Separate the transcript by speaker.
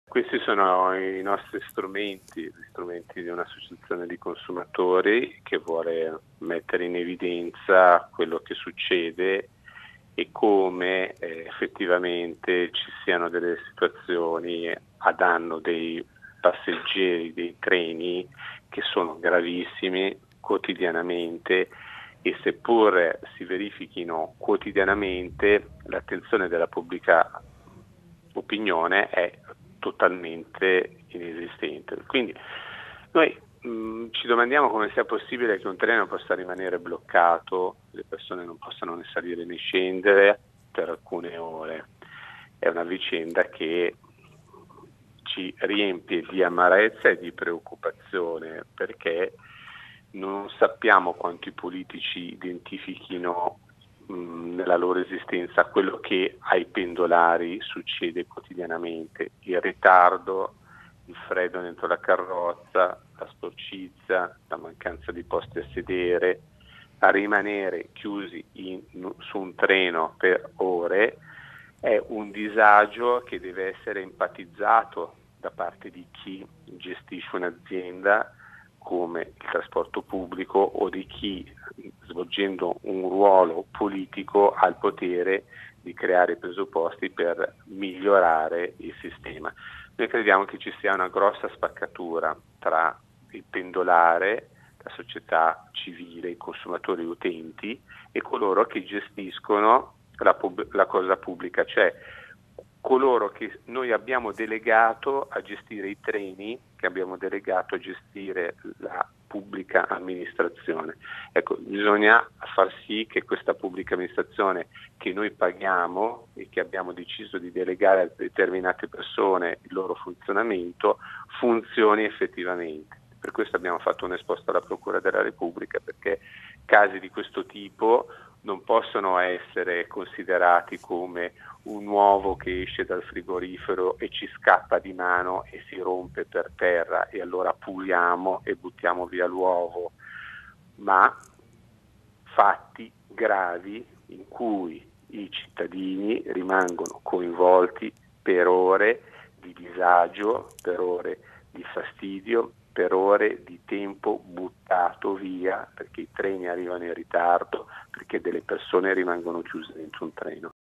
Speaker 1: Questi sono i nostri strumenti, gli strumenti di un'associazione di consumatori che vuole mettere in evidenza quello che succede e come effettivamente ci siano delle situazioni a danno dei passeggeri dei treni che sono gravissimi quotidianamente, e seppur si verifichino quotidianamente, l'attenzione della pubblica opinione è totalmente inesistente. Quindi noi ci domandiamo come sia possibile che un treno possa rimanere bloccato, le persone non possano né salire né scendere per alcune ore. È una vicenda che ci riempie di amarezza e di preoccupazione, perché non sappiamo quanto i politici identifichino nella loro esistenza quello che ai pendolari succede quotidianamente: il ritardo, il freddo dentro la carrozza, la sporcizia, la mancanza di posti a sedere, a rimanere chiusi su un treno per ore. È un disagio che deve essere empatizzato da parte di chi gestisce un'azienda come il trasporto pubblico, o di chi, svolgendo un ruolo politico, ha il potere di creare i presupposti per migliorare il sistema. Noi crediamo che ci sia una grossa spaccatura tra il pendolare, la società civile, i consumatori utenti, e coloro che gestiscono la cosa pubblica, cioè coloro che noi abbiamo delegato a gestire i treni, che abbiamo delegato a gestire la pubblica amministrazione. Ecco, bisogna far sì che questa pubblica amministrazione che noi paghiamo e che abbiamo deciso di delegare a determinate persone il loro funzionamento funzioni effettivamente. Per questo abbiamo fatto un esposto alla Procura della Repubblica, perché casi di questo tipo non possono essere considerati come un uovo che esce dal frigorifero e ci scappa di mano e si rompe per terra e allora puliamo e buttiamo via l'uovo, ma fatti gravi in cui i cittadini rimangono coinvolti per ore di disagio, per ore di fastidio, per ore di tempo buttato via, perché i treni arrivano in ritardo, perché delle persone rimangono chiuse dentro un treno.